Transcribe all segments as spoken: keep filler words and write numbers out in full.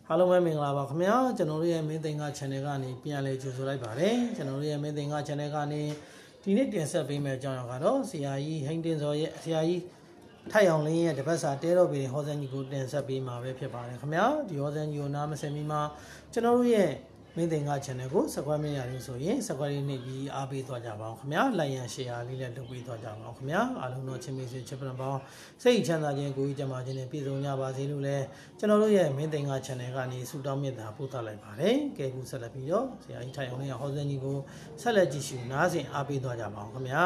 Hello မဲမင်္ဂလာပါခင်ဗျာကျွန်တော်တို့ရဲ့မင်းသိန်းက channel ကနေပြန်လည်ကြိုဆိုလိုက်ပါတယ်ကျွန်တော်တို့ရဲ့မင်းသိန်းက channel ကနေဒီနေ့တင်ဆက်ပေးမယ့်အကြောင်းအရာကတော့ဆရာကြီးဟိန်းတင်စောရဲ့ဆရာကြီးထိုက်အောင်လင်းရဲ့တပတ်စာတဲတော်ပင်ဟောစံကြီးကိုတင်ဆက်ပေးမှာပဲဖြစ်ပါတယ်ခင်ဗျာဒီဟောစံကြီးကိုနားမစင်မီမှာကျွန်တော်တို့ရဲ့မင်းသိန်းက channel ကို subscribe မရရင်ဆိုရင် subscribe လေးနှိပ်ပြီးအားပေးသွားကြပါအောင်ခင်ဗျာ like and share လေးလည်းလုပ်ပေးသွားကြပါအောင်ခင်ဗျာအားလုံးတော့ချင်းမင်းစေချစ်ပန်ပေါင်းစိတ်ချမ်းသာခြင်းကိုယ်ကြီးကျန်းမာခြင်းနဲ့ပြည့်စုံကြပါစေလို့လည်းကျွန်တော်တို့ရဲ့မင်းသိန်းက channel ကနေဆုတောင်းမေတ္တာပို့သလိုက်ပါတယ်ကဲခုဆက်လက်ပြီးတော့ဆရာကြီးထိုင်အောင်လေးဟောစံကြီးကိုဆက်လက်ကြည့်ရှုနားဆင်အားပေးသွားကြပါအောင်ခင်ဗျာ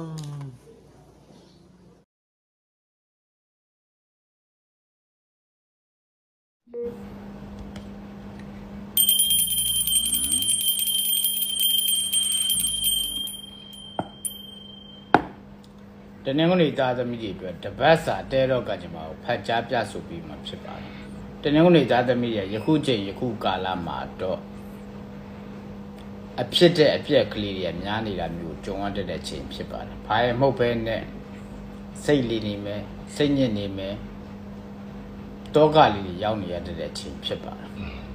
တနင်္ဂနွေသားသမီးတွေအတွက်တပတ်စာတဲတော့ကကြမှာကိုဖတ်ကြားပြဆိုပြီးမှဖြစ်ပါတယ်တနင်္ဂနွေသားသမီးရဲ့ယခုချိန်ယခုကာလမှာတော့အဖြစ်တဲ့အပြက်ကလေးတွေများနေတာမျိုးကြုံရတဲ့ချိန်ဖြစ်ပါတယ်ဘာရဲ့မဟုတ်ပဲနဲ့စိတ်လေးနေမယ်စိတ်ညစ်နေမယ်တောကလေးတွေရောက်နေရတဲ့ချိန်ဖြစ်ပါတယ်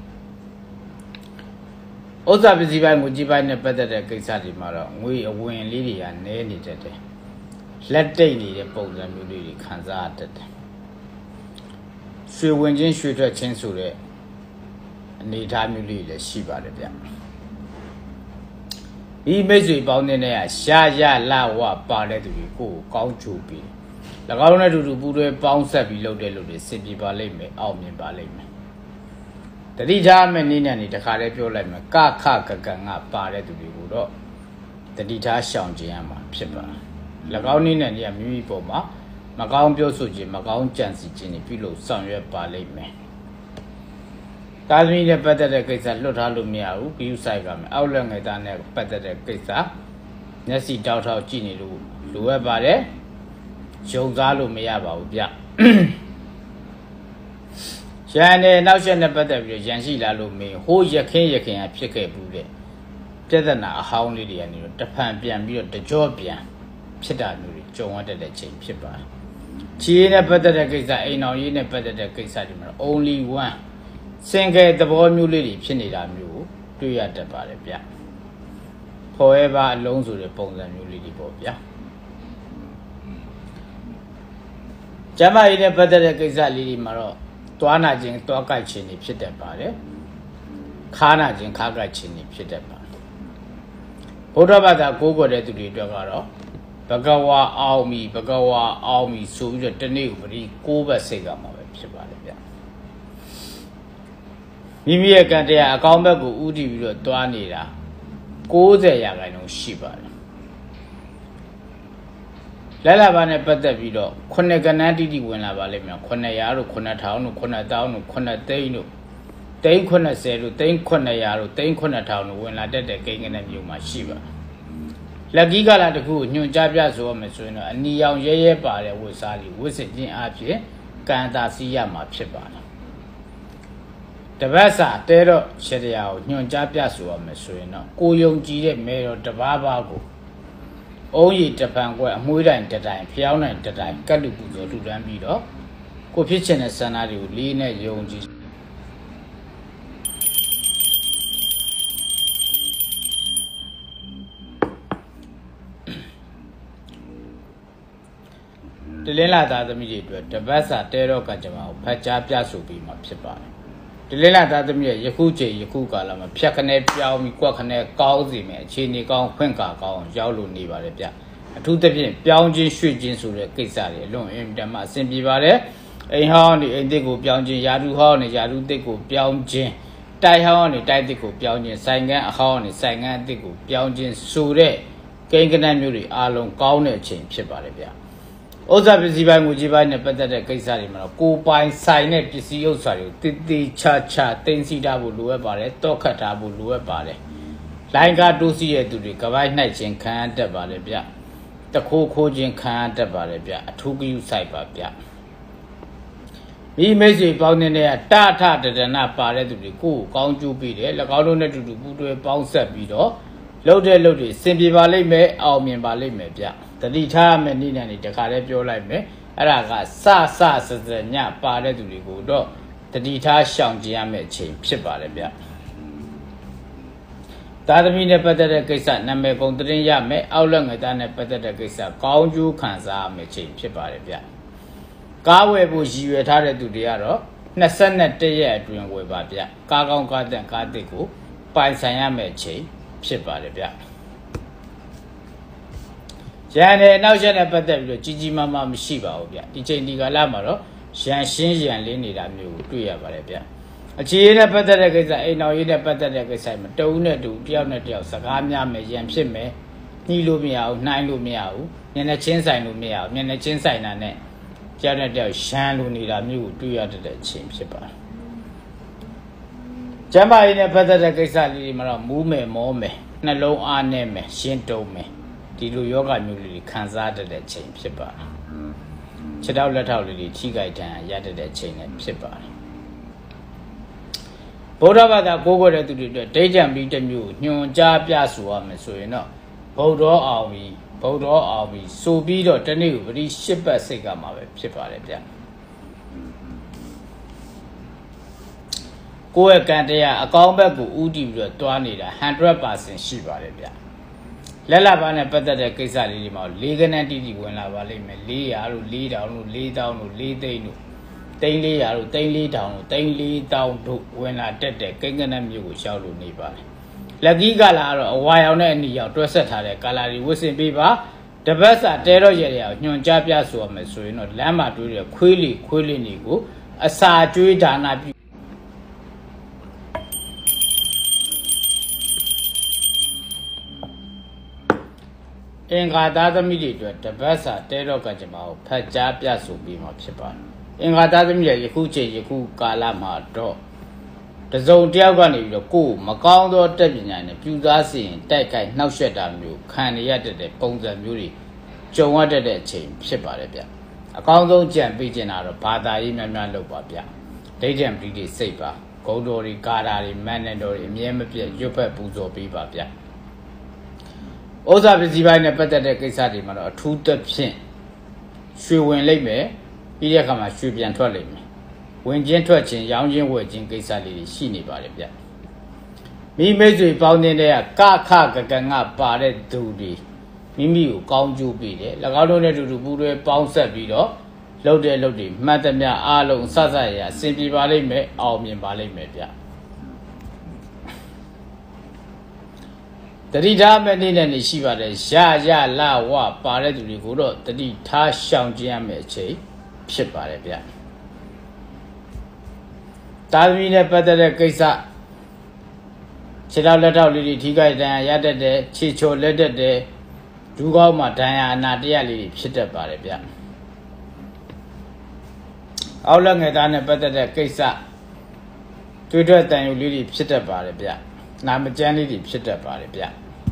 ဥစ္စာပစ္စည်းပိုင်းငွေကြီးပိုင်းနဲ့ပတ်သက်တဲ့ကိစ္စတွေမှာတော့ငွေအဝင်လေးတွေကနည်းနေတတ်တယ်လက်တိတ်နေတဲ့ပုံစံမျိုးလေးတွေခံစားရတတ်တယ်ရွှေဝင်ချင်းရွှေထွက်ချင်းဆိုတဲ့အနေအထားမျိုးလေးလည်းရှိပါတယ်ဗျဒီမိတ်ဆွေပေါင်းတဲ့နေရာရှားရလာဝပါတဲ့သူတွေကိုကောင်းချိုးပြီး၎င်းတို့နဲ့အတူတူပူးတွဲပေါင်းဆက်ပြီးလုပ်တဲ့လူတွေစင်ပြေပါလိမ့်မယ်အောင်မြင်ပါလိမ့်မယ်တတိထားမဲ့နည်းနဲ့နေတခါလေးပြောလိုက်မယ်ကခကကန်ကပါတဲ့သူတွေကိုတော့တတိထားရှောင်ကျင်ရမှာဖြစ်ပါ၎င်းနည်းနဲ့နေရမိမိပေါ်မှာမကောင်းပြောဆိုခြင်းမကောင်းကြံစည်ခြင်းတွေပြုလို့ဆောင်ရွက်ပါလိမ့်မယ်။တာသမီနဲ့ပတ်သက်တဲ့ကိစ္စလွတ်ထားလို့မရဘူးဂရုစိုက်ကမယ်အောက်လက်ငယ်သားနဲ့ပတ်သက်တဲ့ကိစ္စမျက်စိတောက်ထောက်ကြည့်နေလို့လိုအပ်ပါတယ်။ယုံသားလို့မရပါဘူးဗျ။ရန်နဲ့နောက်ဆက်နဲ့ပတ်သက်ပြီးရန်ရှိလာလို့မင်းဟိုးရခင်းရခင်အဖြစ်ခဲ့ဘူးတဲ့ပြဿနာအဟောင်းလေးတွေကနေတော့တဖန်ပြန်ပြီးတော့တကြောပြန်ဖြစ်တာမျိုးတွေကြုံရတဲ့ချိန်ဖြစ်ပါတယ်။ချီးနဲ့ပတ်သက်တဲ့ကိစ္စအိမ်အောင်ရေးနဲ့ပတ်သက်တဲ့ကိစ္စတွေမှာ only one စင်ကယ်သဘောမျိုးလေးတွေဖြစ်နေတာမျိုးကိုတွေ့ရတတ်ပါတယ်ဗျ။ forever အလုံးဆိုတဲ့ပုံစံမျိုးလေးတွေပေါ့ဗျာ။ကျမကြီးနဲ့ပတ်သက်တဲ့ကိစ္စလေးတွေမှာတော့သွားနာခြင်းသွားကြိုက်ခြင်းတွေဖြစ်တတ်ပါတယ်။ခါနာခြင်းခါကြိုက်ခြင်းတွေဖြစ်တတ်ပါတယ်။ဘုရားဘာသာကိုးကွယ်တဲ့သူတွေအတွက်ကတော့ဘဂဝါအောင်မီဘဂဝါအောင်မီဆိုပြီးတော့တနေ့ကိုပရိကိုးဘက်စိတ်ကမှာပဲဖြစ်ပါတယ်ဗျမိမိရဲ့ကံတရားအကောင်းဘက်ကိုဥတည်ပြီးတော့တွားနေတာကိုးဆယ်ရာခိုင်နှုန်းရှိပါတယ်လက်လာပါနဲ့ပတ်သက်ပြီးတော့ခုနှစ်ကဏ္ဍတိတိဝင်လာပါလိမ့်မယ်ခုနှစ်ရာတို့ခုနှစ်ထောင်တို့ခုနှစ်တောင်းတို့ခုနှစ်သိန်းတို့သိန်းခုနှစ်ဆယ်တို့သိန်းခုနှစ်ရာတို့သိန်းခုနှစ်ထောင်တို့ဝင်လာတတ်တဲ့ကိန်းကဏ္ဍမျိုးမှာရှိပါတယ်လက်ကီးကလာတခုညွှန်ကြားပြဆိုရမယ်ဆိုရင်တော့အနီရောင်ရဲရဲပါတဲ့ဝတ်စားလေးဝတ်စစ်ခြင်းအပြင်ကံတာစီရမှာဖြစ်ပါတယ်တပတ်စာတဲတော့ရှေ့တရားကိုညွှန်ကြားပြဆိုရမယ်ဆိုရင်တော့ကိုယုံကြည်တဲ့မဲတော်တပါးပါးကိုအုံးရည်တပံကွက်အမွှေးတိုင်တတိုင်ဖျောင်းတိုင်တတိုင်ကတ်လူပူဇော်ထူတန်းပြီးတော့ကိုဖြစ်ချင်တဲ့ဆန္ဒတွေကိုလေးနဲ့ယုံကြည်တလင်းလာသားသမီးတွေအတွက်တပတ်စာတဲတော့ကကြမှာကိုဖတ်ကြားပြဆိုပြီးမှဖြစ်ပါတယ်တလင်းလာသားသမီးရဲ့ယခုချိန်ယခုကာလမှာဖြတ်ခနဲ့ပြောင်းပြီးကွက်ခနဲ့ကောင်းစီမယ်အခြေအနေကောင်းခွင့်ကာကောင်းရောက်လို့နေပါတယ်ဗျအထူးသဖြင့်ပြောင်းခြင်းရွှေ့ခြင်းဆိုတဲ့ကိစ္စတွေအလွန်အင်တန်မှအဆင်ပြေပါတယ်အိမ်ဟောင်းနေအိမ်သစ်ကိုပြောင်းခြင်းယာတုဟောင်းနေယာတုသစ်ကိုပြောင်းခြင်းတိုက်ဟောင်းနေတိုက်သစ်ကိုပြောင်းခြင်းဆိုင်ကန်းအဟောင်းနေဆိုင်ကန်းအသစ်ကိုပြောင်းခြင်းဆိုတဲ့ကိန်းကဏ္ဍမျိုးတွေအားလုံးကောင်းတဲ့အချိန်ဖြစ်ပါတယ်ဗျဥစ္စာပစ္စည်းပိုင်းငွေကြီးပိုင်းနဲ့ပတ်သက်တဲ့ကိစ္စတွေမှာတော့ကိုပိုင်ဆိုင်တဲ့ပစ္စည်းဥစ္စာတွေကိုတည်တည်ချာချာတင်စီထားဖို့လိုအပ်ပါတယ်တောက်ခတ်ထားဖို့လိုအပ်ပါတယ်လိုင်းကားတိုးစီရဲ့သူတွေကပိုင်းနှိုက်ခြင်းခံရတတ်ပါလေဗျတခိုးခိုးခြင်းခံရတတ်ပါလေဗျအထူးကိယူဆိုင်ပါဗျမိမိတ်ဆွေပေါင်းနေတဲ့တထတဒနာပါတဲ့သူတွေကိုကောင်းကျိုးပေးတယ်၎င်းတို့နဲ့တူတူပူးတွဲပေါင်းဆက်ပြီးတော့လှုပ်တဲ့လှုပ်တွေစင်ပြေပါလိမ့်မယ်အောင်မြင်ပါလိမ့်မယ်ဗျတတိထားမယ်နိနေနေတခါလေးပြောလိုက်မယ်အဲ့ဒါကစစစစညပါတဲ့သူတွေကိုတော့တတိထားရှောင်ကြဉ်ရမယ့်အချိန်ဖြစ်ပါတယ်ဗျသားသမီးနဲ့ပတ်သက်တဲ့ကိစ္စနာမည်ကုန်သတင်းရမယ်အောက်လက်ငယ်သားနဲ့ပတ်သက်တဲ့ကိစ္စကောင်းကျိုးခံစားရမယ့်အချိန်ဖြစ်ပါတယ်ဗျကားဝယ်ဖို့ရည်ရွယ်ထားတဲ့သူတွေကတော့နှစ်ဆယ့်တစ်ရက်အတွင်းဝယ်ပါဗျကားကောင်းကားတန်ကားတစ်ကိုပိုင်ဆိုင်ရမယ့်အချိန်ဖြစ်ပါတယ်ဗျရန်တဲ့နောက်ရက်နဲ့ပတ်သက်ပြီးတော့ကြီးကြီးမားမားမရှိပါဘူးဗျဒီချိန်ဒီကာလမှာတော့ရန်ရှင်းရန်လေးနေတာမျိုးကိုတွေ့ရပါတယ်ဗျအခြေအနေနဲ့ပတ်သက်တဲ့ကိစ္စအိမ်တော်ရေးနဲ့ပတ်သက်တဲ့ကိစ္စမှာတဦးနဲ့တူတယောက်နဲ့တယောက်စကားများမယ်ရန်ဖြစ်မယ်နှီးလို့မရဘူးနှိုင်းလို့မရဘူးမျက်နှာချင်းဆိုင်လို့မရဘူးမျက်နှာချင်းဆိုင်တာနဲ့တယောက်နဲ့တယောက်ရှမ်းလို့နေတာမျိုးကိုတွေ့ရတဲ့အချိန်ဖြစ်ပါတယ်ကျမ်းမာရေးနဲ့ပတ်သက်တဲ့ကိစ္စလေးတွေမှာတော့မူးမယ်မောမယ်နှလုံးအားနည်းမယ်ရှင်းတုံးမယ်ဒီလိုယောဂမျိုးလေးတွေခံစားတတ်တဲ့အချိန်ဖြစ်ပါတယ်ခြေထောက်လက်ထောက်လေးတွေထိကြိုက်တန်ရတတ်တဲ့အချိန်လည်းဖြစ်ပါတယ်ဗုဒ္ဓဘာသာကိုးကွယ်တဲ့သူတွေအတွက်ဒိဋ္ဌံပြီးတစ်မျိုးညွန်ကြားပြဆိုရမယ်ဆိုရင်တော့ဗုဒ္ဓအောင်ပြီဗုဒ္ဓအောင်ပြီဆိုပြီးတော့တနေ့ကိုပရိရှစ်ပတ်စိတ်ကမှာပဲဖြစ်ပါတယ်ဗျကိုယ့်ရဲ့ကံတရားအကောင်းဘက်ကိုဥတည်ပြီးတော့တွားနေတာ hundred percent ရှိပါတယ်ဗျလက်လာပါနဲ့ပတ်သက်တဲ့ကိစ္စလေးတွေမှာလေးကနန်းတိတိဝင်လာပါလိမ့်မယ်လေးရာလို့လေးတောင်လို့လေးတောင်လို့လေးသိန်းလို့သိန်းလေးရာလို့သိန်းလေးတောင်လို့သိန်းလေးတောင်တို့ဝင်လာတက်တဲ့ကိန်းကနန်းမျိုးကိုရှောက်လို့နေပါတယ်လက်ကြီးကလာတော့အဝါရောင်နဲ့အနီရောင်တွဲဆက်ထားတဲ့ကာလာတွေဝစ်စင်ပေးပါတပတ်စာတဲတော့ရဲရညွန်ကြားပြဆိုရမယ်ဆိုရင်တော့လမ်းမှာတွေးတဲ့ခွေးလီခွေးလီနေကိုအစာကျွေးဒါနာပြုအင်္ဂါသားသမီးတွေအတွက်တပတ်စာတဲတော့ကကြမှာကိုဖတ်ကြားပြဆိုပြီးမှဖြစ်ပါတယ်အင်္ဂါသားသမီးတွေယခုချိန်ယခုကာလမှာတော့တစုံတယောက်ကနေပြီးတော့ကိုယ်မကောင်းသောတက်ပညာနဲ့ပြူသားစီရင်တိုက်ခိုက်နှောက်ယှက်တာမျိုးခံရရတဲ့ပုံစံမျိုးတွေကြုံရတဲ့အချိန်ဖြစ်ပါတယ်ဗျအကောင်းဆုံးကြံပေးချင်တာတော့ဘာသာရေးများများလုပ်ပါဗျဒိဋ္ဌံပရိတိစိတ်ပါဂုံတော်တွေကာတာတွေမန်နတော်တွေအမြဲမပြတ်ရွတ်ဖက်ပူဇော်ပေးပါဗျဥစ္စာပစ္စည်းပိုင်းနဲ့ပတ်သက်တဲ့ကိစ္စတွေမှာတော့အထူးသဖြင့်ရွှေဝင်လိမ့်မယ်ပြီးတဲ့အခါမှာရွှေပြန်ထွက်လိမ့်မယ်ဝင်ချင်းထွက်ချင်းရောင်းချင်းဝယ်ချင်းကိစ္စလေးတွေရှိနေပါတယ်ဗျမိမိဆွေပေါင်းတဲ့ကခကကငါပါတဲ့သူတွေမိမိကိုကောင်းကျိုးပေးတယ်၎င်းတို့နဲ့တူတူပူတွေပေါင်းဆက်ပြီးတော့လှုပ်တဲ့လှုပ်တွေမှတ်သမျှအားလုံးစစရရအစဉ်ပြေပါလိမ့်မယ်အောင်မြင်ပါလိမ့်မယ်ဗျတတိထားမဲ့နေ့နဲ့နေရှိပါတယ်ရရလာဝပါတဲ့သူတွေကိုတော့တတိထားရှောင်ကျဉ်ရမယ့်အချိန်ဖြစ်ပါတယ်ဗျတာသမီနဲ့ပတ်သက်တဲ့ကိစ္စခြေထောက်လက်ထောက်လေးတွေထိခိုက်ဒဏ်ရာရတတ်တယ်ခြေချော်လက်တတ်တယ်ဒူးကောင်းမှာဒဏ်ရာအနာတရားလေးတွေဖြစ်တတ်ပါတယ်ဗျအောက်လက်ငယ်သားနဲ့ပတ်သက်တဲ့ကိစ္စတွေ့တွေ့တန်ရုပ်လေးတွေဖြစ်တတ်ပါတယ်ဗျနာမကျန်းလေးတွေဖြစ်တတ်ပါတယ်ဗျ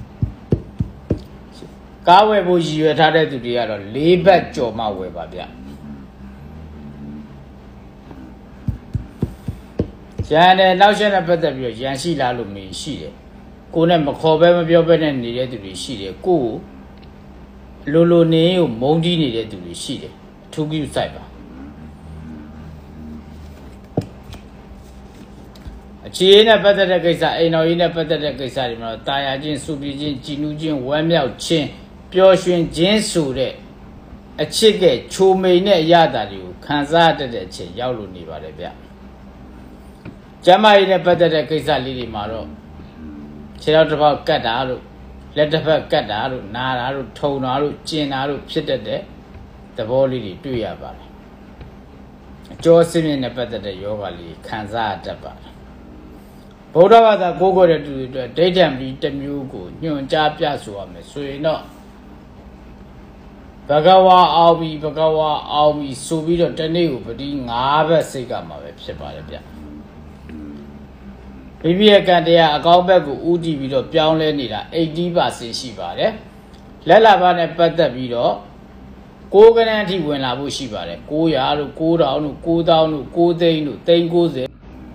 ကားဝယ်ဖို့ရည်ရွယ်ထားတဲ့သူတွေကတော့လေးဘက်ကြော်မှဝယ်ပါဗျရန်တဲ့နောက်ဆက်နဲ့ပတ်သက်ပြီးတော့ရန်ရှိလာလို့မင်းရှိတယ်ကိုနဲ့မခေါ်ပဲမပြောပဲနဲ့နေတဲ့သူတွေရှိတယ်ကိုကိုလိုလိုနေကိုမုန်းတီးနေတဲ့သူတွေရှိတယ်အထူးပြုစိုက်ပါအခြေအနေနဲ့ပတ်သက်တဲ့ကိစ္စအိမ်တော်ရေးနဲ့ပတ်သက်တဲ့ကိစ္စတွေမှာတော့တာယာချင်းစုပြချင်းကြည်နူးချင်းဝမ်းမြောက်ခြင်းပျော်ရွှင်ခြင်းဆိုတဲ့အချစ်ကချိုမိန်တဲ့အရာတွေကိုခံစားတတ်တဲ့အချိန်ရောက်လို့နေပါတယ်ဗျကျမ်းမာရေးနဲ့ပတ်သက်တဲ့ကိစ္စလေးတွေမှာတော့ခြေထောက်တစ်ဖက်ကတ်တာလို့လက်တစ်ဖက်ကတ်တာလို့နာတာလို့ထုံတာလို့ကျင်တာလို့ဖြစ်တတ်တဲ့သဘောလေးတွေတွေ့ရပါတယ်အကျော်စင်းမြင့်နဲ့ပတ်သက်တဲ့ယောဂလေးခံစားတတ်ပါတယ်ဗုဒ္ဓဘာသာကိုးကွယ်တဲ့သူတွေအတွက်ဒိဋ္ဌံပြီးတစ်မျိုးကိုညွှန်ကြားပြဆိုရမယ်ဆိုရင်တော့ဘဂဝါအောင်ပြီဘဂဝါအောင်ပြီဆိုပြီးတော့တနေ့ကိုပတိ၅ဘက်စိတ်ကမှာပဲဖြစ်ပါတယ်ဗျမိမိရဲ့ကံတရားအကောင်းဘက်ကိုဥတည်ပြီးတော့ပြောင်းလဲနေတာ eighty percent ရှိပါတယ်လက်လာပါနဲ့ပတ်သက်ပြီးတော့ကိုးကနန်းအထိဝင်လာဖို့ရှိပါတယ်၉ရာလို့၉တောင်လို့၉တောင်လို့၉သိန်းလို့သိန်း၉၀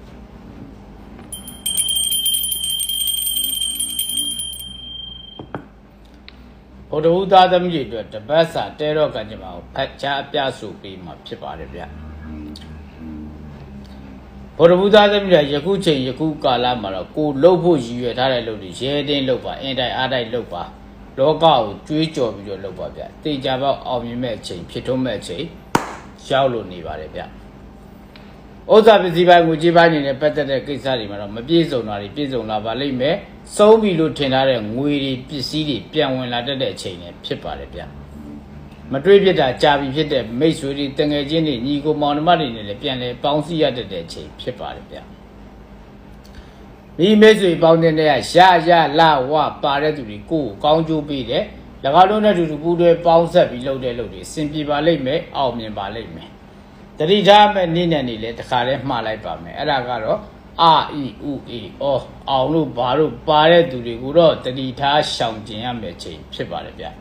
ဘုဒ္ဓဟူသားသမီးတွေအတွက်တပတ်စာတဲတော့ကံကြမ္မာကိုဖတ်ကြားအပြဆိုပေးမှာဖြစ်ပါတယ်ဗျဘောရဘူးသားသမီးတွေယခုချိန်ယခုကာလမှာတော့ကိုလှုပ်ဖို့ရည်ရွယ်ထားတဲ့လှုပ်တွေရဲတင်းလှုပ်ပါအင်တိုင်းအားတိုင်းလှုပ်ပါလောကကိုကြွေးကြော်ပြီးတော့လှုပ်ပါဗျတေချာပေါက်အောင်မြင်မဲ့အချိန်ဖြစ်ထုံးမဲ့အချိန်ရောက်လို့နေပါတယ်ဗျဥစ္စာပစ္စည်းပိုင်းငွေကြေးပိုင်းနဲ့ပတ်သက်တဲ့ကိစ္စတွေမှာတော့မပြည့်စုံတာတွေပြည့်စုံလာပါလိမ့်မယ်စုံးပြီလို့ထင်ထားတဲ့ငွေတွေပစ္စည်းတွေပြန်ဝင်လာတတ်တဲ့အချိန်နဲ့ဖြစ်ပါတယ်ဗျမတွေးပြတာကြာပြီဖြစ်တဲ့မိတ်ဆွေတွေတငယ်ချင်းတွေညီကိုမောင်နှမတွေနဲ့လည်းပြန်လဲပေါင်းစည်းရတတ်တဲ့အချိန်ဖြစ်ပါတယ်ဗျမိမိတ်ဆွေပေါင်းတဲ့နေရာရရလာဝပါတဲ့သူတွေကိုကောင်းကျိုးပေးတယ်၎င်းတို့နဲ့တူတူပူးတွဲပေါင်းဆက်ပြီးလုပ်တဲ့လုပ်တွေစင်ပြေပါလိမ့်မယ်အောင်မြင်ပါလိမ့်မယ်တတိထားမဲ့နေ့နဲ့နေ့လဲတခါလဲမှားလိုက်ပါမယ်အဲ့ဒါကတော့အာအီဥအေအောအောင်လို့ဘာလို့ပါတဲ့သူတွေကိုတော့တတိထားရှောင်ကျင်ရမယ့်ချိန်ဖြစ်ပါတယ်ဗျ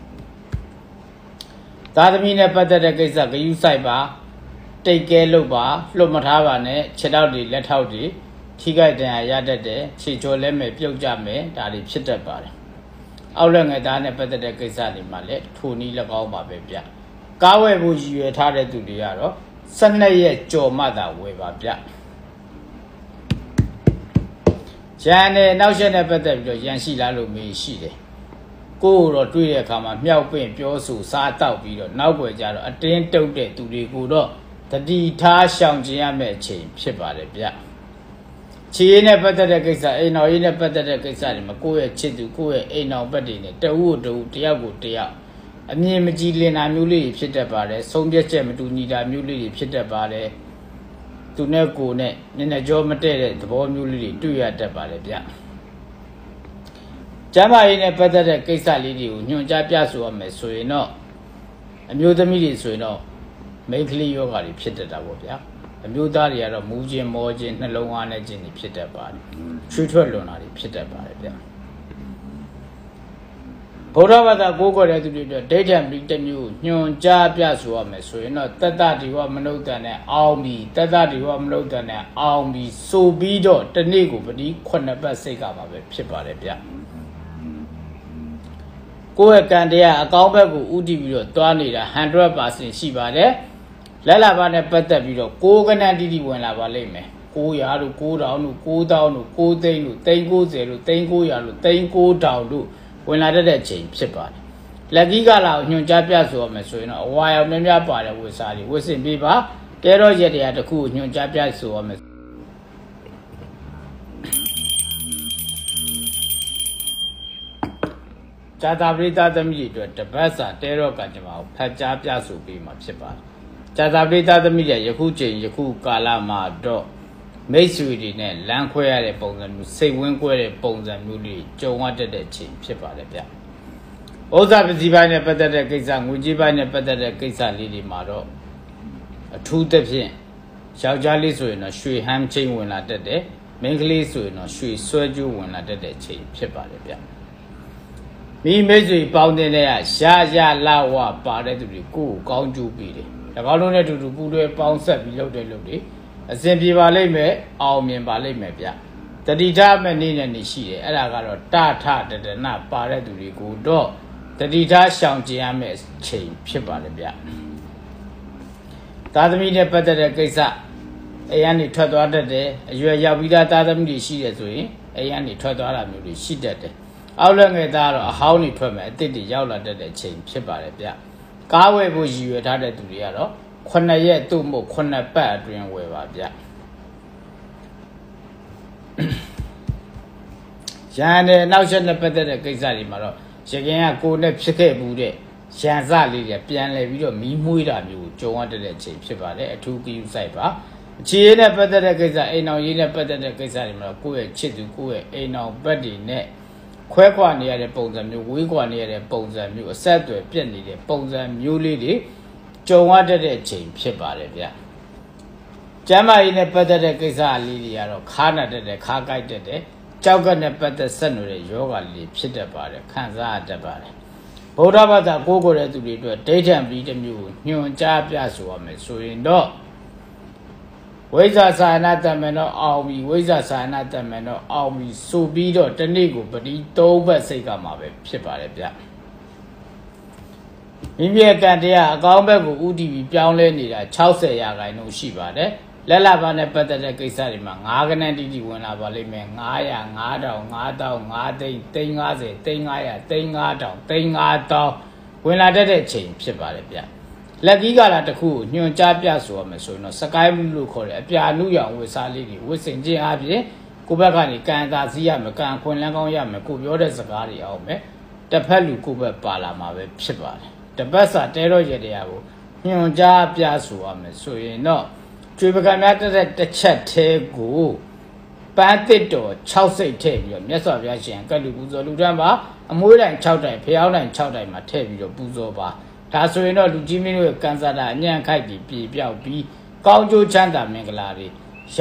သာသမီနဲ့ပတ်သက်တဲ့ကိစ္စဂယုဆိုင်ပါတိတ်ကဲလုပ်ပါလွတ်မထားပါနဲ့ခြေထောက်တွေလက်ထောက်တွေထိခိုက်ဒဏ်ရာရတတ်တယ်ခြေချော်လဲမဲ့ပြုတ်ကြမယ်ဒါတွေဖြစ်တတ်ပါတယ်အောက်လက်ငယ်သားနဲ့ပတ်သက်တဲ့ကိစ္စတွေမှာလည်းထိုနည်း၎င်းပါပဲဗျကားဝယ်ဖို့ရည်ရွယ်ထားတဲ့သူတွေကတော့စနက်ရဲ့ကြော်မှသာဝယ်ပါဗျရန်နဲ့နောက်ဆက်နဲ့ပတ်သက်ပြီးတော့ရန်ရှိလားလို့မေးရှိတယ်ကိုယ်တော့တွေ့တဲ့အခါမှာမြောက်ပင့်ပြောဆိုစားတောက်ပြီးတော့နောက်ွယ်ကြတော့အတင်းတုတ်တဲ့သူတွေကိုတော့တတိထားရှောင်ကျင်ရမယ့်အချိန်ဖြစ်ပါတယ်ဗျခြေရည်နဲ့ပတ်သက်တဲ့ကိစ္စအိမ်တော်ရည်နဲ့ပတ်သက်တဲ့ကိစ္စတွေမှာကိုယ့်ရဲ့ချစ်သူကိုယ့်ရဲ့အိမ်တော်ဘက်တွေနဲ့တဦးတဦးတယောက်ကိုတယောက်အမြင်မကြည်လင်တာမျိုးလေးတွေဖြစ်တတ်ပါတယ်ဆုံးဖြတ်ချက်မတူညီတာမျိုးလေးတွေဖြစ်တတ်ပါတယ်သူနဲ့ကိုယ်နဲ့မျက်နှာကြောမတည့်တဲ့သဘောမျိုးလေးတွေတွေ့ရတတ်ပါတယ်ဗျကျမ်းမာရေးနဲ့ပတ်သက်တဲ့ကိစ္စလေးတွေကိုညွှန်ကြားပြဆိုရမယ်ဆိုရင်တော့အမျိုးသမီးတွေဆိုရင်တော့မိန်းကလေးယောဂါတွေဖြစ်တတ်တာပေါ့ဗျာအမျိုးသားတွေကတော့မူးခြင်းမောခြင်းနှလုံးအားနဲ့ခြင်းတွေဖြစ်တတ်ပါတယ်ချွေးထွက်လွန်တာတွေဖြစ်တတ်ပါတယ်ဗျဗုဒ္ဓဘာသာကိုးကွယ်တဲ့သူတွေအတွက်ဒိဋ္ဌံပရိတမျိုးညွှန်ကြားပြဆိုရမယ်ဆိုရင်တော့တတ္တတိဝမနုဿန်နဲ့အောင်ပြီးတတ္တတိဝမနုဿန်နဲ့အောင်ပြီးဆိုပြီးတော့တနေ့ကိုပတိခုနှစ်ပတ်စိတ်ကပါပဲဖြစ်ပါတယ်ဗျကိုယ့်ရဲ့ကံတရားအကောင်းဘက်ကိုဥတည်ပြီးတော့တွားနေတာone hundred percent ရှိပါတယ်လက်လာပါနဲ့ပတ်သက်ပြီးတော့ကိုးကနန်းတိတိဝင်လာပါလိမ့်မယ်ကိုးရာလို့ကိုးတောင်လို့ကိုးတောင်လို့ကိုးသိန်းလို့သိန်း၉၀လို့သိန်း၉ရာလို့သိန်း၉တောင်လို့ဝင်လာတဲ့ချိန်ဖြစ်ပါတယ်လက်ကြီးကလာကိုညွှန်ကြားပြဆိုရမယ်ဆိုရင်တော့အဝါရောင်များများပါတဲ့ဝိစာတွေဝိစင်ပေးပါကဲတော့ရက်တရားတစ်ခုကိုညွှန်ကြားပြဆိုရမယ်ဇာတာပရိသသမီးတွေအတွက်တပတ်စာတဲတော့ကံကြမ္မာကိုဖတ်ကြားပြဆိုပေးမှာဖြစ်ပါတယ်ဇာတာပရိသသမီးတွေယခုချိန်ယခုကာလမှာတော့မိတ်ဆွေတွေနဲ့လမ်းခွဲရတဲ့ပုံစံမျိုးစိတ်ဝင်းကွဲတဲ့ပုံစံမျိုးလေးကြုံရတတ်တဲ့ချိန်ဖြစ်ပါတယ်ဗျဥစ္စာပစ္စည်းပိုင်းနဲ့ပတ်သက်တဲ့ကိစ္စငွေကြေးပိုင်းနဲ့ပတ်သက်တဲ့ကိစ္စလေးတွေမှာတော့အထူးသဖြင့်ယောက်ျားလေးဆိုရင်တော့ရွှေဟမ်းချင်းဝင်လာတတ်တယ်မိန်းကလေးဆိုရင်တော့ရွှေဆွဲကြိုးဝင်လာတတ်တဲ့ချိန်ဖြစ်ပါတယ်ဗျမိမိတ်ဆွေပေါင်းတဲ့နေရာရှားရလာဝပါတဲ့သူတွေကိုယ်ကောင်းကျိုးပေးတယ်၎င်းတို့နဲ့တူတူပူးတွဲပေါင်းဆက်ပြီးလုပ်တဲ့လုပ်တွေအစဉ်ပြေပါလိမ့်မယ်အောင်မြင်ပါလိမ့်မယ်ဗျတတိထားမဲ့နေ့နဲ့နေ့ရှိတယ်အဲ့ဒါကတော့တထတတနာပါတဲ့သူတွေကိုတော့တတိထားရှောင်ကျင်ရမယ့်ချိန်ဖြစ်ပါတယ်ဗျသာသမီနဲ့ပတ်သက်တဲ့ကိစ္စအရန်နေထွက်သွားတတ်တယ်အရွယ်ရောက်ပြီးသားသာသမီတွေရှိတယ်ဆိုရင်အရန်နေထွက်သွားတာမျိုးတွေရှိတတ်တယ်အောက်လက်ငယ်သားတော့အဟောင်းနေထွက်မယ်အစ်စ်တွေရောက်လာတတ်တဲ့ချိန်ဖြစ်ပါတယ်ဗျကားဝယ်ဖို့ရည်ရွယ်ထားတဲ့သူတွေကတော့ခုနှစ်ရက်သို့မဟုတ်ခုနှစ်ပတ်အတွင်းဝယ်ပါဗျရန်နဲ့နောက်ဆက်နဲ့ပတ်သက်တဲ့ကိစ္စတွေမှာတော့ရခင်ကကိုယ်နဲ့ဖြစ်ခဲ့ဘူးတဲ့ရန်စလေးတွေပြန်လဲပြီးတော့မီးမွှေးတာမျိုးကိုကြုံရတဲ့ချိန်ဖြစ်ပါတယ်အထူးကိယူဆိုင်ပါအခြေရနဲ့ပတ်သက်တဲ့ကိစ္စအိမ်အောင်ရေးနဲ့ပတ်သက်တဲ့ကိစ္စတွေမှာကိုယ့်ရဲ့ချစ်သူကိုယ့်ရဲ့အိမ်အောင်ဘက်တွေနဲ့ခွဲခွာနေရတဲ့ပုံစံမျိုးဝေးခွာနေရတဲ့ပုံစံမျိုးအဆက်အသွယ်ပြတ်နေတဲ့ပုံစံမျိုးလေးတွေကြုံရတဲ့ချိန်ဖြစ်ပါတယ်ဗျကျမ်းမာရေးနဲ့ပတ်သက်တဲ့ကိစ္စအလေးတွေကတော့ခါနာတတ်တယ်ခါကိုက်တတ်တယ်ကြောက်ကနဲ့ပတ်သက်ဆက်နွယ်တဲ့ယောဂလေးဖြစ်တတ်ပါတယ်ခံစားရတတ်ပါတယ်ဗုဒ္ဓဘာသာကိုးကွယ်တဲ့သူတွေအတွက်ဒိဋ္ဌံပရိတစ်မျိုးကိုညွှန်ကြားပြဆိုရမယ်ဆိုရင်တော့ဝိဇ္ဇာသာနာတမန်တော့အောင်ပြီဝိဇ္ဇာသာနာတမန်တော့အောင်ပြီဆိုပြီးတော့တနေ့ကိုပတိသုံးဘက်စိတ်ကမှာပဲဖြစ်ပါတယ်ဗျမိမိရဲ့ကံတရားအကောင်းဘက်ကိုဥတည်ပြီးပြောင်းလဲနေတာ၆၀ရာခိုင်နှုန်းရှိပါတယ်လက်လာပါနဲ့ပတ်သက်တဲ့ကိစ္စတွေမှာငါးကနန်းတိတိဝင်လာပါလိမ့်မယ်900 9000 5000 5သိန်းသိန်း50သိန်း900သိန်း9000သိန်း5000ဝင်လာတတ်တဲ့ချိန်ဖြစ်ပါတယ်ဗျလက်ကြီးကလာတစ်ခုညွန်ကြားပြဆိုရမယ်ဆိုရင်တော့စကိုင်းဘလူးလို့ခေါ်တဲ့အပြာနုရောင်ဝစ်စားလေးတွေဝစ်စင်ခြင်းအပြင်ကိုဘက်ကနေကန်သာစီးရမယ်ကန်ခွင်လန်းကောင်းရမယ်ကိုပြောတဲ့စကားတွေအောင်မယ်တစ်ဖက်လူကိုဘက်ပါလာမှာပဲဖြစ်ပါတယ်တပတ်စာတဲတော့ရတရားကိုညွန်ကြားပြဆိုရမယ်ဆိုရင်တော့ကျွေးပကံများတက်တဲ့တစ်ချက်သေးကိုပန်းတစ်တော်၆စိတ်ထည့်ပြီးတော့မြတ်စွာဘုရားရှင်ကလူပူဇော်လူတန်းပါအမွှေးတိုင်၆တိုင်ဖျောင်းတိုင်၆တိုင်မှာထည့်ပြီးတော့ပူဇော်ပါဒါဆိုရင်တော့လူကြီးမင်းတို့ရဲ့ကံစားတာအညံ့ခိုက်ပြီးပြေပြောက်ပြီးကောင်းကျိုးချမ်းသာမင်္ဂလာတွေ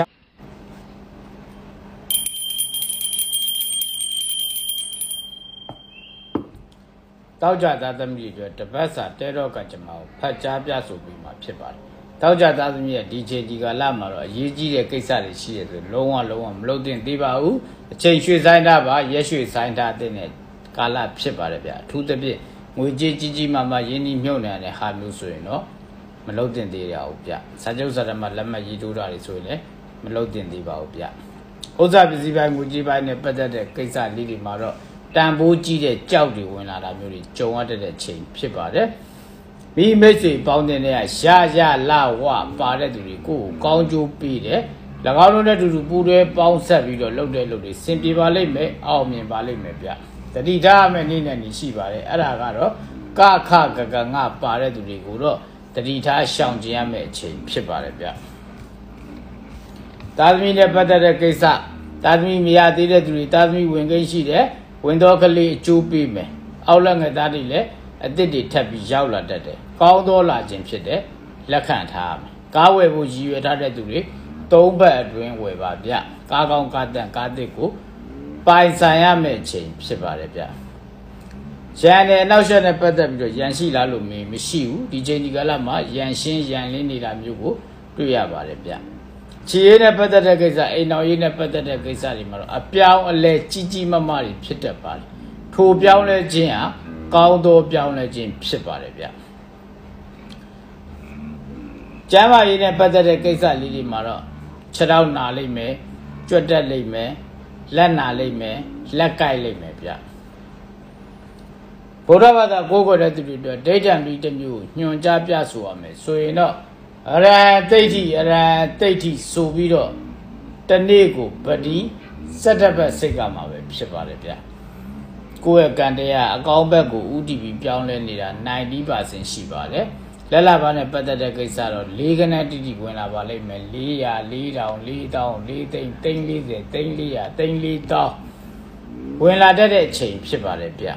တောက်ကြသားသမီးတွေတပတ်စာတဲတော့ကကြမှာကိုဖတ်ကြားပြဆိုပြီးမှဖြစ်ပါတယ်တောက်ကြသားသမီးရဲ့ဒီချိန်ဒီကာလမှာတော့အရေးကြီးတဲ့ကိစ္စတွေရှိရဆိုလုံးဝလုံးဝမလုပ်သင့်သေးပါဘူးအချိန်ရွှေ့ဆိုင်တာပါရက်ရွှေ့ဆိုင်တာတဲ့ကာလဖြစ်ပါတယ်ဗျအထူးသဖြင့်ငွေကြေးကြီးကြီးမားမားရင်းနှီးမြှုပ်နှံတဲ့ဟာမျိုးဆိုရင်တော့မလုပ်သင့်သေးရဘူးဗျစာချုပ်စာတမ်းမှာလက်မှတ်ရေးထိုးတာတွေဆိုရင်လည်းမလုပ်သင့်သေးပါဘူးဗျဥစ္စာပစ္စည်းပိုင်းငွေကြေးပိုင်းနဲ့ပတ်သက်တဲ့ကိစ္စလေးတွေမှာတော့တန်ဖိုးကြီးတဲ့ကြောက်တွေဝင်လာတာမျိုးတွေကြုံရတဲ့ချိန်ဖြစ်ပါတယ်မိမိတ်ဆွေပေါင်းတဲ့နေရာရရလာဝပါတဲ့သူတွေကိုကောင်းကျိုးပေးတယ်၎င်းတို့နဲ့တူတူပူတွဲပေါင်းဆက်ပြီးတော့လှုပ်တဲ့လှုပ်တွေစင်ပြေပါလိမ့်မယ်အောင်မြင်ပါလိမ့်မယ်ဗျတတိထားမဲ့နေ့နဲ့နေရှိပါတယ်အဲ့ဒါကတော့ကခကကငါပါတဲ့သူတွေကိုတော့တတိထားရှောင်ကျဉ်ရမယ့်အချိန်ဖြစ်ပါတယ်ဗျသာသမီနဲ့ပတ်သက်တဲ့ကိစ္စသာသမီမရသေးတဲ့သူတွေသာသမီဝင်ကိန်းရှိတယ်ဝင်တော့ကလေးအကျိုးပေးမယ်အောက်လက်ငယ်သားတွေလည်းအသစ်တွေထပ်ပြီးရောက်လာတတ်တယ်ကောင်းသောလာခြင်းဖြစ်တယ်လက်ခံထားရမယ်ကားဝယ်ဖို့ရည်ရွယ်ထားတဲ့သူတွေသုံးဘက်အတွင်းဝယ်ပါဗျကားကောင်းကားတန်ကားသစ်ကိုပိုင်ဆိုင်ရမယ့်အချိန်ဖြစ်ပါတယ်ဗျရန်နဲ့နောက်ဆက်နဲ့ပတ်သက်ပြီးတော့ရန်ရှိလားလို့မင်းမရှိဘူးဒီချိန်ဒီကာလမှာရန်ရှင်းရန်လင်းနေတာမျိုးကိုတွေ့ရပါတယ်ဗျခြေရည်နဲ့ပတ်သက်တဲ့ကိစ္စအိမ်တော်ရေးနဲ့ပတ်သက်တဲ့ကိစ္စတွေမှာတော့အပြောင်းအလဲကြီးကြီးမားမားတွေဖြစ်တတ်ပါတယ်ထိုပြောင်းလဲခြင်းဟာကောင်းသောပြောင်းလဲခြင်းဖြစ်ပါတယ်ဗျကျမ်းမာရေးနဲ့ပတ်သက်တဲ့ကိစ္စလေးတွေမှာတော့ခြေထောက်နာလိမ့်မယ်ကြွက်တက်လိမ့်မယ်လက်နာလိမ့်မယ်လက်ကိုက်လိမ့်မယ်ဗျဗုဒ္ဓဘာသာကိုးကွယ်တဲ့သူတွေအတွက်ဒိဋ္ဌံပြီးတစ်မျိုးညွှန်ကြားပြဆိုရမယ်ဆိုရင်တော့အရဟံတိဋ္ဌိအရဟံတိဋ္ဌိဆိုပြီးတော့တနေ့ကိုပတိစက်တပတ်စိတ်ကမှာပဲဖြစ်ပါတယ်ဗျကိုယ့်ရဲ့ကံတရားအကောင်းဘက်ကိုဥတီပြီးပြောင်းလဲနေတာ ninety percent ရှိပါတယ်လက်လာပါနဲ့ပတ်သက်တဲ့ကိစ္စတော့လေးကနန်းတိတိဝင်လာပါလိမ့်မယ်၄၀၀ ၄ထောင် ၄တောင်း ၄သိန်းသိန်း၄၀သိန်း၄၀၀သိန်း၄တောင်းဝင်လာတတ်တဲ့အချိန်ဖြစ်ပါတယ်ဗျ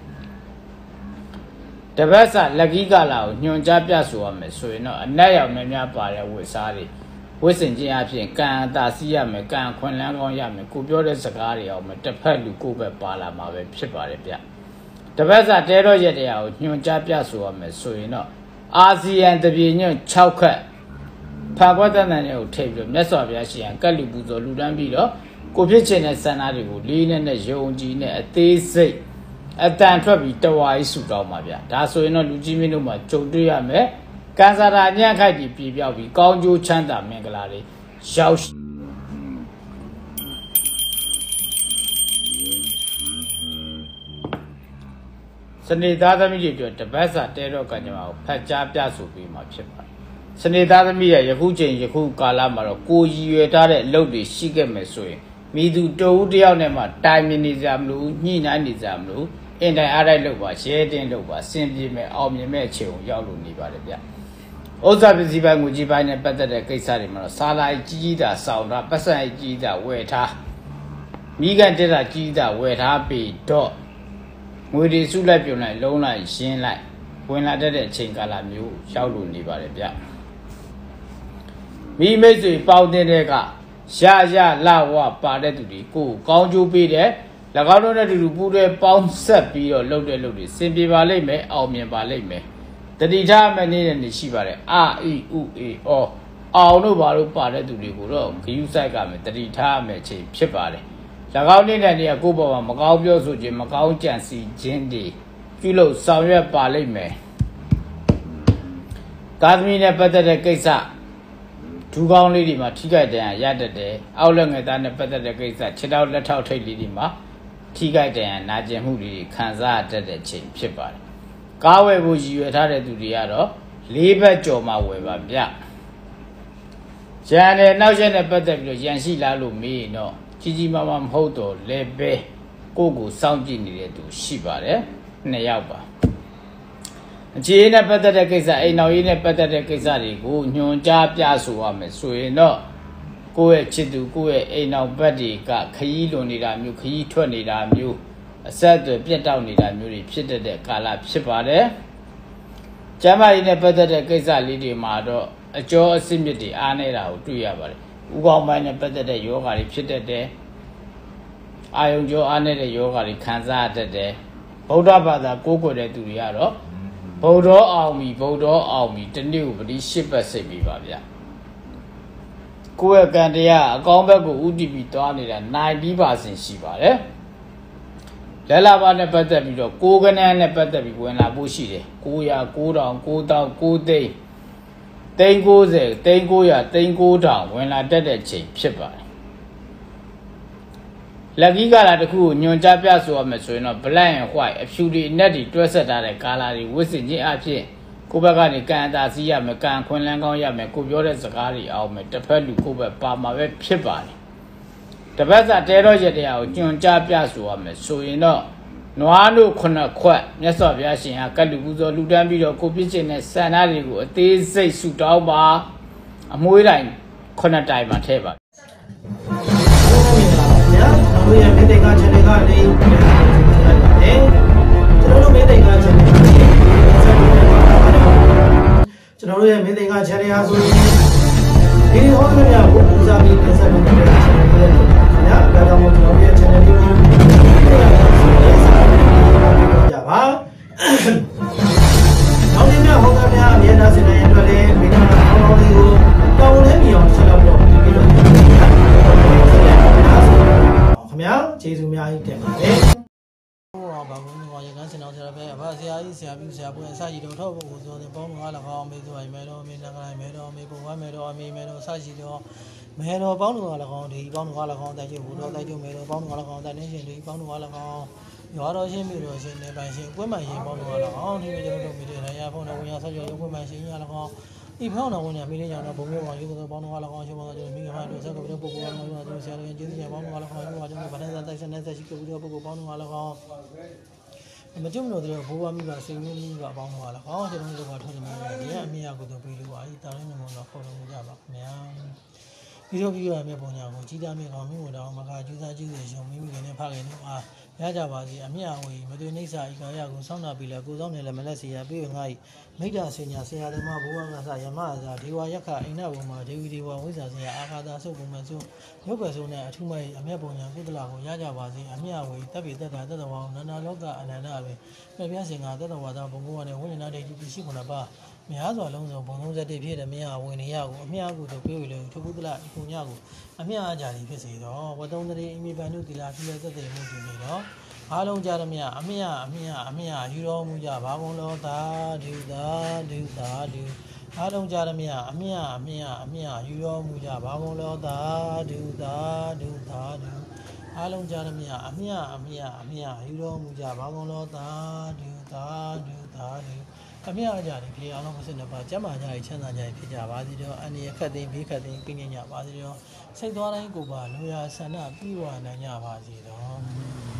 တပတ်စာလက်ကြီးကလာကိုညွန်ကြားပြဆိုရမယ်ဆိုရင်တော့အနက်ရောက်များများပါတဲ့ဝတ်စားတွေဝတ်ဆင်ခြင်းအပြင်ကံအသာစီးရမယ်ကံခွင်လန်းကောင်းရမယ်ကိုပြောတဲ့စကားတွေအောင်မယ်တစ်ဖက်လူကိုပဲပါလာမှာပဲဖြစ်ပါတယ်ဗျတပတ်စာတဲတော့ရက်တရားကိုညွန်ကြားပြဆိုရမယ်ဆိုရင်တော့အာဆီယံတပြေညွန့်၆ခက်ဖာကွက်တန်တန်တွေကိုထိပ်ပြီးတော့မြတ်စွာဘုရားရှင်ကတ်လူပူဇော်လူတန်းပြီးတော့ကိုဖြစ်ချင်တဲ့စန္ဒတွေကိုလေးနဲ့နဲ့ယုံကြည်နဲ့အသေးစိတ်အတန်ထွက်ပြီးတဝါကြီးဆူတောင်းပါဗျဒါဆိုရင်တော့လူကြီးမင်းတို့မှာကြုံတွေ့ရမယ်ကံစားတာညံ့ခိုက်ပြီးပြေပြောက်ပြီးကောင်းကျိုးချမ်းသာမင်္ဂလာတွေရောက်စနေသားသမီးတွေအတွက်တပတ်စာတဲတော့ကံကြမ္မာကိုဖတ်ကြားပြဆိုပြီးမှဖြစ်ပါတယ်စနေသားသမီးရဲ့ယခုချိန်ယခုကာလမှာတော့ကိုရည်ရွယ်ထားတဲ့အလုပ်တွေရှိခဲ့မယ်ဆိုရင်မိသူတဦးတယောက်နဲ့မှတိုင်မြင်နေကြမလို့ညှိနှိုင်းနေကြမလို့အင်တိုင်အားတိုက်လုပ်ပါရဲတင်းလုပ်ပါစင်ပြေမဲ့အောင်မြင်မဲ့အခြေုံရောက်လို့နေပါတယ်ဗျဥစ္စာပစ္စည်းပိုင်းငွေကြေးပိုင်းနဲ့ပတ်သက်တဲ့ကိစ္စတွေမှာတော့စားလိုက်ကြီးကြီးတာစောင့်တာပတ်စံကြီးတာဝယ်ထားမိကန်တက်တာကြီးတာဝယ်ထားပြီးတော့ငွေတွေစုလိုက်ပြုံလိုက်လုံးလိုက်ရှင်းလိုက်ဝင်လာတဲ့အချိန်ကာလမျိုးရောက်လို့နေပါတယ်ဗျမိမိတ်ဆွေပေါင်းတဲ့ကရရလာဝပါတဲ့သူတွေကိုကောင်းကျိုးပေးတယ်၎င်းတို့နဲ့တူတူပူးတွဲပေါင်းဆက်ပြီးတော့လှုပ်တဲ့လှုပ်တွေစင်ပြေပါလိမ့်မယ်အောင်မြင်ပါလိမ့်မယ်တတိထားမနေ့နဲ့နေရှိပါတယ်အာအီဥအေအောအောင်တို့ဘာလို့ပါတဲ့သူတွေကိုတော့ဂယုစိုက်ကမယ်တတိထားမယ်အချိန်ဖြစ်ပါတယ်၎င်းနေ့နဲ့နေကကိုယ့်ဘဝမှာမကောင်းပြောဆိုခြင်းမကောင်းကြံစီခြင်းတွေပြုလုပ်ဆောင်ရွက်ပါလိမ့်မယ်သာသမီနဲ့ပတ်သက်တဲ့ကိစ္စဒူးကောင်းလေးတွေမှာထိခိုက်တဲ့ရတတ်တယ်အောက်လက်ငယ်သားနဲ့ပတ်သက်တဲ့ကိစ္စခြေထောက်လက်ထောက်ထိပ်လေးတွေမှာထိခိုက်တဲ့နာကျင်မှုတွေခံစားရတတ်တဲ့ချိန်ဖြစ်ပါတယ်ကားဝယ်ဖို့ရည်ရွယ်ထားတဲ့သူတွေကတော့လေးဘက်ကြော်မှဝယ်ပါဗျရန်နဲ့နောက်ရက်နဲ့ပတ်သက်ပြီးတော့ရန်ရှိလားလို့မေးရင်တော့ကြီးကြီးမားမားမဟုတ်တော့လဲပဲကိုယ့်ကိုစောင့်ကြည့်နေတဲ့သူရှိပါတယ်နှစ်ယောက်ပါအခြေအနေနဲ့ပတ်သက်တဲ့ကိစ္စအိမ်တော်ရေးနဲ့ပတ်သက်တဲ့ကိစ္စတွေကိုညွှန်ကြားပြဆိုရမယ်ဆိုရင်တော့ကိုယ့်ရဲ့ချစ်သူကိုယ့်ရဲ့အိမ်တော်ဘက်တွေကခရီးလွန်နေတာမျိုးခရီးထွက်နေတာမျိုးအဆက်အသွယ်ပြတ်တောက်နေတာမျိုးတွေဖြစ်တဲ့ကာလဖြစ်ပါတယ်ကျမ်းမာရေးနဲ့ပတ်သက်တဲ့ကိစ္စလေးတွေမှာတော့အကျော်အစစ်မြစ်တွေအားနေတာကိုတွေ့ရပါတယ်ဥကောင်းပိုင်းနဲ့ပတ်သက်တဲ့ယောဂါတွေဖြစ်တဲ့အာယုံကျော်အားနေတဲ့ယောဂါတွေခံစားရတတ်တယ်ဗုဒ္ဓဘာသာကိုးကွယ်တဲ့သူတွေကတော့ဗုဒ္ဓအောင်ပြီဗုဒ္ဓအောင်ပြီတနေ့ကိုပတိရှစ်ပတ်စိတ်ပြီပါဗျကိုယ့်ရဲ့ကံတရားအကောင်းဘက်ကိုဥတည်ပြီးသွားနေတာ ninety percent ရှိပါတယ်လက်လာပါနဲ့ပတ်သက်ပြီးတော့ကိုးကနန်းနဲ့ပတ်သက်ပြီးဝင်လာဖို့ရှိတယ်ကိုးရာကိုးတောင်ကိုးတောင်ကိုးသိန်းသိန်းကိုးဆယ်သိန်းကိုးရာသိန်းကိုးတောင်ဝင်လာတတ်တဲ့ချိန်ဖြစ်ပါတယ်လက်ကီးကာလာတစ်ခုကိုညွန်ကြားပြဆိုရမယ်ဆိုရင်တော့ black and white အဖြူတွေအနက်တွေတွဲဆက်ထားတဲ့ကာလာတွေဝစ်စင်ခြင်းအဖြစ်ကိုယ့်ဘက်ကနေကံအသာစီးရမယ်ကံခွင်လန်းကောင်းရမယ်ကိုပြောတဲ့စကားတွေအောင်မယ်တစ်ဖက်လူကိုယ့်ဘက်ပါမှာပဲဖြစ်ပါတယ်တပတ်စာတဲတော့ရက်တရားကိုညွန်ကြားပြဆိုရမယ်ဆိုရင်တော့နွားတို့ခုနှစ်ခွက်မြတ်စွာဘုရားရှင်ဟာကတ်လူပူဇော်လူတန်းပြီးတော့ကိုပြည့်ကျင်တဲ့စံသားတွေကိုအသေးစိတ်ဆူတောင်းပါအမွှေးတိုင်းခုနှစ်တိုင်မှာထည့်ပါတို့ရဲ့မေတ္တာက channel ကနေလိုက်ပါတယ်ကျွန်တော်တို့မေတ္တာက channel ကနေကျွန်တော်တို့ရဲ့မေတ္တာက channel ဟာဆိုရင်ဒီဟောတဲ့များကိုဦးစားပြီးတင်ဆက်ပေးနေတဲ့ channel လေးတွေခင်ဗျာဒါကြောင့်မို့ကျွန်တော်ရဲ့ channel လေးကိုကြပါနောက်နေ့များဟောတဲ့များအမြဲတမ်းစင်တဲ့အတွက်လည်းမေတ္တာကောင်းကောင်းလေးကိုတောင်းလဲမြင်အောင်ဆက်လုပ်တော့ပြီးပြီးတော့ခင်ဗျာကျေးဇူးများကြီးတင်ပါတယ်ဟောဘာဘုန်းတော်ရကန်းစင်တော်ဆရာပဲအဖဆရာကြီးဆရာပြုဆရာပွင့်အစရှိတော်ထောက်ဖို့ကိုဆိုတဲ့ပေါင်းတော်၎င်းမေဆိုအိမ်မဲတော်အမေနဂရိုင်းမဲတော်အမေပုံဝမ်းမဲတော်အမေမဲတော်အစရှိတော်မဲတော်ပေါင်းတော်၎င်းဒီပေါင်းတော်၎င်းတိုက်ကျဘုတော်တိုက်ကျမဲတော်ပေါင်းတော်၎င်းတိုက်နေရှင်ဒီပေါင်းတော်၎င်းရွာတော်ရှင်မြို့တော်ရှင်နေပိုင်ရှင်ကွင်းမှန်ရှင်ပေါင်းတော်၎င်းဒီကျွန်တော်တို့မိတဲ့နေရာဖုန်းတော်ဝင်ရဆက်ကျော်ရုပ်ကွင်းမှန်ရှင်ရ၎င်းဒီဖောင်းတော်ဝင်နေမိတဲ့ကြောင့်တော့ဘုံမျိုးကောင်ရုပ်တော်ပေါင်းတော်၎င်းရှင်ပေါင်းတော်ကျွန်တော်မိခင်မတို့ဆက်ကတော့ပုဂ္ဂိုလ်ကောင်တို့တို့ဆရာတော်ကျေးဇူးရှင်ပေါင်းတော်၎င်းတို့ကကျွန်တော်ဗဒန်းတိုက်ဆက်နေဆက်ရှိကြပြီးတော့ပုဂ္ဂိုလ်ပေါင်းတော်၎င်းမကြုံလို့တော့ဘိုးဘမိကစိတ်နှင်းကပေါင်းတော်၎င်းကျွန်တော်တို့ကထောက်နေတယ်ဒီအမေရကိုတော့ပြီးလို့ပါအဲဒီတာရင်းမောင်တော့ခေါ်လို့ကြပါခင်ဗျာဒီလိုပြီးရမယ့်ပုံညာကိုကြီးတာမြေကောင်မျိုးတော့မကကျူးစားကျူးစေရှင်မိမိကနေဖခင်တို့အားရကြပါစေအမြဝေမသွေနှိမ့်စာဤကာယကိုစောင့်နာပြီးလဲကိုစောင့်နေလဲမလက်စီရပြီးငါ့မိဒ္ဒဆင်ညာဆရာသမားဘိုးဘငါစယမအစာဒေဝယက္ခအိန္ဒဘုံမှာဒေဝီဒေဝဝိဇ္ဇာဆရာအာဃာတာဆုပ်ပုံမဲ့စုရုပ်ပဲစုံနဲ့အထုမဲ့အမြပုံညာကုသလကိုရကြပါစေအမြဝေတပ်ပိတ္တာတတဝါနန္ဒလောကအနန္တပင်ပြပြစင်ကတတဝါသာဘုံဘောနဲ့ဝိညာဏဒိဋ္ဌိရှိခုနပါများစွာလုံးစုံဘုံသုံးဆက်တဖြစ်တဲ့မြတ်ဝင်နေရကိုအမြကိုတို့ပြေးလို့ထုကုသလဤခုညကိုအမြအကြသည်ဖြစ်စေတော့ဝတုံးတရေအမိပန်တို့တိလာပြည့်သက်တဲ့မှုတူနေတော့အားလုံးကြရမြအမြအမြအမြယူတော်မူကြပါကုန်လောသာဒုသာဒုသာဒုအားလုံးကြရမြအမြအမြအမြယူတော်မူကြပါကုန်လောသာဒုသာဒုသာဒုအားလုံးကြရမြအမြအမြအမြယူတော်မူကြပါကုန်လောသာဒုသာဒုသာဒုအမြအကြတယ်ပြေအားလုံးမစင်တော့ပါကျမ်းမာကြရချမ်းသာကြရဖြစ်ကြပါစေတော့အန္တရာယ်ခတ်သိမ်းဘေးခတ်သိမ်းပြင်းညံ့ကြပါစေတော့စိတ်သွားတိုင်းကိုပါလူရဆန္ဒပြီးဝနိုင်ကြပါစေတော့